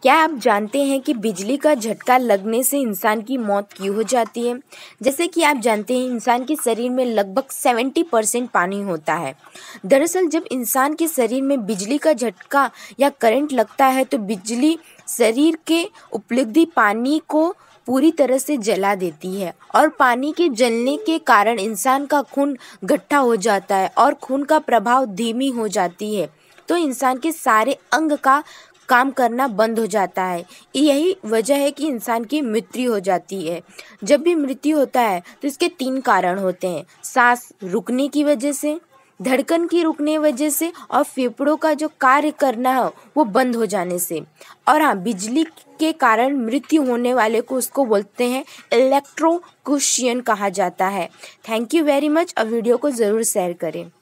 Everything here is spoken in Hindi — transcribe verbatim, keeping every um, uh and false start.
क्या आप जानते हैं कि बिजली का झटका लगने से इंसान की मौत क्यों हो जाती है? जैसे कि आप जानते हैं इंसान के शरीर में लगभग सत्तर परसेंट पानी होता है। दरअसल जब इंसान के शरीर में बिजली का झटका या करंट लगता है तो बिजली शरीर के उपलब्धि पानी को पूरी तरह से जला देती है और पानी के जलने के कारण इंसान का खून गट्ठा हो जाता है और खून का प्रभाव धीमी हो जाती है, तो इंसान के सारे अंग का काम करना बंद हो जाता है। यही वजह है कि इंसान की मृत्यु हो जाती है। जब भी मृत्यु होता है तो इसके तीन कारण होते हैं: सांस रुकने की वजह से, धड़कन की रुकने वजह से और फेफड़ों का जो कार्य करना है वो बंद हो जाने से। और हाँ, बिजली के कारण मृत्यु होने वाले को उसको बोलते हैं इलेक्ट्रोक्यूशन कहा जाता है। थैंक यू वेरी मच और वीडियो को ज़रूर शेयर करें।